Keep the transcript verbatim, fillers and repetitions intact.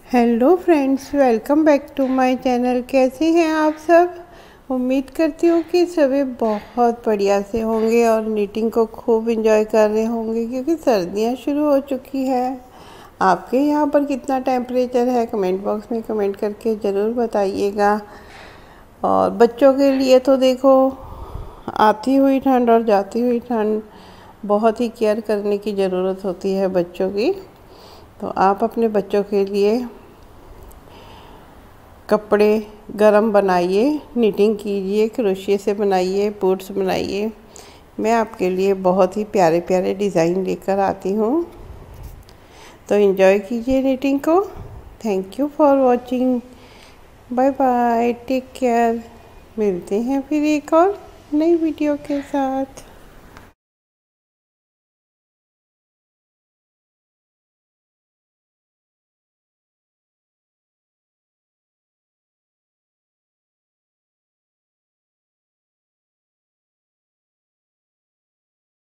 Hello friends, welcome back to my channel. कैसे हैं आप सब? उम्मीद करती हूँ कि सभी बहुत बढ़िया से होंगे और नीटिंग को खूब एंजॉय कर रहे होंगे, क्योंकि सर्दियाँ शुरू हो चुकी है। आपके यहाँ पर कितना टेम्परेचर है, कमेंट बॉक्स में कमेंट करके ज़रूर बताइएगा। और बच्चों के लिए तो देखो, आती हुई ठंड और जाती हुई ठंड, बहुत ही केयर करने की ज़रूरत होती है बच्चों की। तो आप अपने बच्चों के लिए कपड़े गरम बनाइए, निटिंग कीजिए, क्रोशिया से बनाइए, बूट्स बनाइए। मैं आपके लिए बहुत ही प्यारे प्यारे डिज़ाइन लेकर आती हूँ, तो एंजॉय कीजिए निटिंग को। Thank you for watching. Bye bye, take care. मिलते हैं फिर एक और नई वीडियो के साथ।